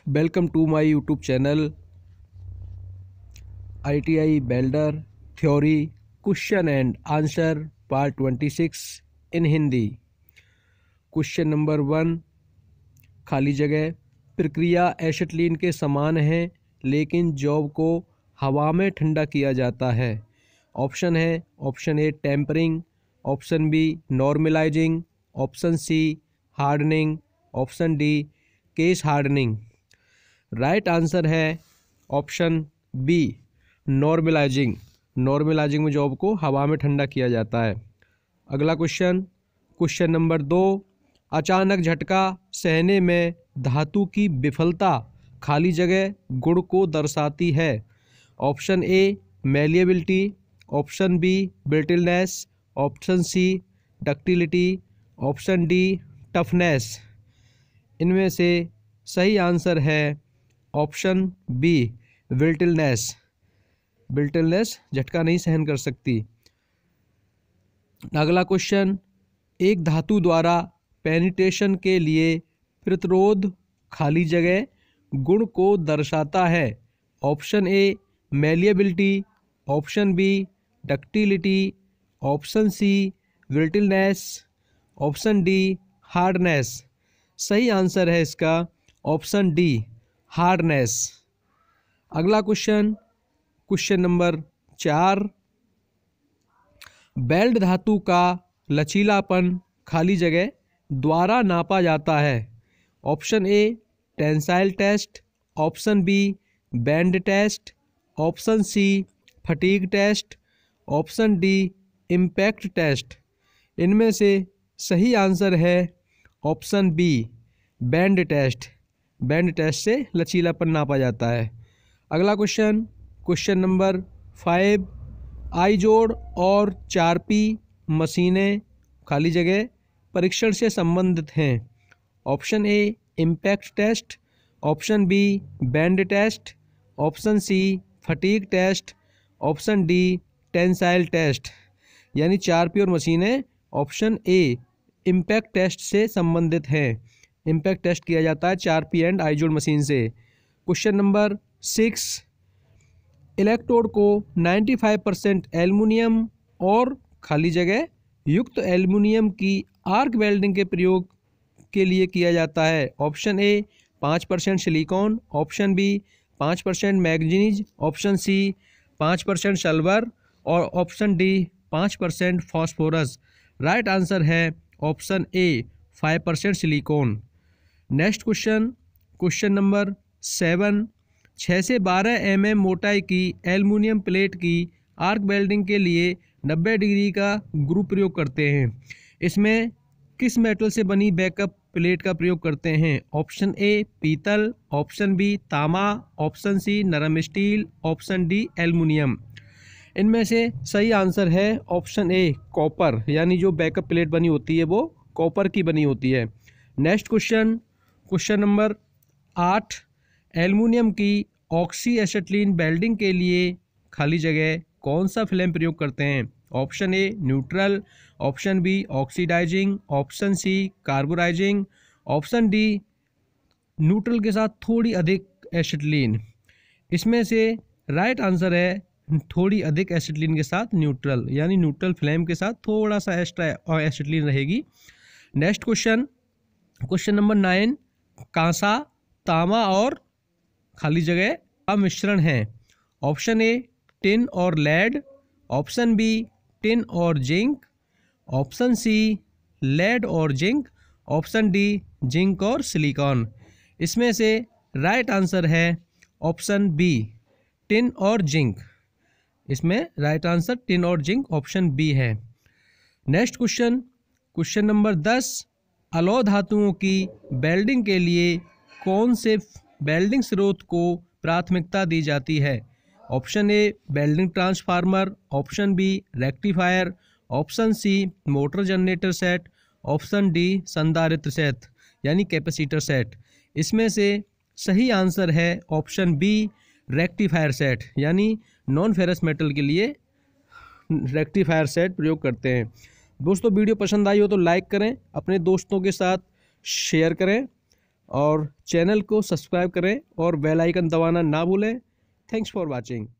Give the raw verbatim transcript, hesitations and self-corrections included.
Welcome to my YouTube channel I T I welder theory question and answer part twenty six in Hindi. Question number one, खाली जगह। प्रक्रिया acetylene के समान है लेकिन जॉब को हवा में ठंडा किया जाता है। ऑप्शन है option A tempering, option B normalising, option C hardening, option D case hardening. Right answer है ऑप्शन बी नॉर्मलाइजिंग। नॉर्मलाइजिंग में जॉब को हवा में ठंडा किया जाता है। अगला क्वेश्चन, क्वेश्चन नंबर दो, अचानक झटका सहने में धातु की विफलता खाली जगह गुण को दर्शाती है। Option A malleability, option B brittleness, option C ductility, option D toughness. इनमें से सही आंसर है ऑप्शन बी ब्रिटलनेस। ब्रिटलनेस झटका नहीं सहन कर सकती। अगला क्वेश्चन, एक धातु द्वारा पेनिट्रेशन के लिए प्रतिरोध खाली जगह गुण को दर्शाता है। Option A malleability, option B ductility, option C brittleness, option D hardness. सही आंसर है इसका ऑप्शन डी हार्डनेस। अगला क्वेश्चन, क्वेश्चन नंबर चार, वेल्ड धातु का लचीलापन खाली जगह द्वारा नापा जाता है। Option A tensile test, option B bend test, option C fatigue test, option D impact test. इनमें से सही आंसर है option B bend test. Bend test से लचीलापन नापा जाता है। अगला question, question number five, Izod और चारपी मशीनें खाली जगह परीक्षण से संबंधित हैं। Option A impact test, option B bend test, option C fatigue test, option D tensile test. यानी चारपी और मशीनें ऑप्शन ए इम्पैक्ट टेस्ट से संबंधित हैं। इम्पैक्ट टेस्ट किया जाता है चारपी एंड आई जोड़ मशीन से। क्वेश्चन नंबर सिक्स, इलेक्ट्रोड को पचानवे परसेंट एल्युमिनियम और खाली जगह युक्त एल्युमिनियम की आर्क वेल्डिंग के प्रयोग के लिए किया जाता है। ऑप्शन ए पाँच परसेंट सिलिकॉन, ऑप्शन बी पाँच परसेंट मैग्नीज, ऑप्शन सी पाँच परसेंट सल्फर और ऑप्शन डी पाँच परसेंट फॉस्फोरस। राइट आंसर है option A five percent silicon. Next question, question number seven, छः से बारह एम एम मोटाई की एल्युमिनियम प्लेट की आर्क वेल्डिंग के लिए नब्बे डिग्री का गुरु प्रयोग करते हैं। इसमें किस मेटल से बनी बैकअप प्लेट का प्रयोग करते हैं। ऑप्शन ए पीतल, ऑप्शन बी तांबा, ऑप्शन सी नरम स्टील, ऑप्शन डी एल्युमिनियम। इनमें से सही आंसर है ऑप्शन ए कॉपर। यानी जो बैकअप प्लेट बनी होती है वो कॉपर की बनी होती है। नेक्स्ट क्वेश्चन, क्वेश्चन नंबर आठ, एल्युमिनियम की ऑक्सी एसिटिलीन वेल्डिंग के लिए खाली जगह कौन सा फिल्म प्रयोग करते हैं। Option A neutral, option B oxidising, option C carburising, option D neutral के साथ थोड़ी अधिक एसिटिलीन। इसमें से राइट आंसर है थोड़ी अधिक एसिटिलीन के साथ न्यूट्रल। यानी न्यूट्रल फ्लेम के साथ थोड़ा सा एक्स्ट्रा एसिटिलीन रहेगी। Next question, question number nine, कांसा, तांबा और खाली जगह का मिश्रण है। ऑप्शन ए टिन और लेड, ऑप्शन बी टिन और जिंक, ऑप्शन सी लेड और जिंक, ऑप्शन डी जिंक और सिलिकॉन। इसमें से राइट आंसर है ऑप्शन बी टिन और जिंक। इसमें राइट आंसर टिन और जिंक ऑप्शन बी है। नेक्स्ट क्वेश्चन, क्वेश्चन नंबर दस, अलौह धातुओं की वेल्डिंग के लिए कौन से वेल्डिंग स्रोत को प्राथमिकता दी जाती है। Option A welding transformer, option B rectifier, option C motor generator set, option D संधारित्र सेट यानी कैपेसिटर सेट। इसमें से सही आंसर है ऑप्शन बी रेक्टिफायर सेट। यानी नॉन फेरस मेटल के लिए रेक्टिफायर सेट प्रयोग करते हैं। दोस्तों वीडियो पसंद आई हो तो लाइक करें, अपने दोस्तों के साथ शेयर करें। और चैनल को सब्सक्राइब करें और बेल आइकन दबाना ना भूलें। Thanks for watching.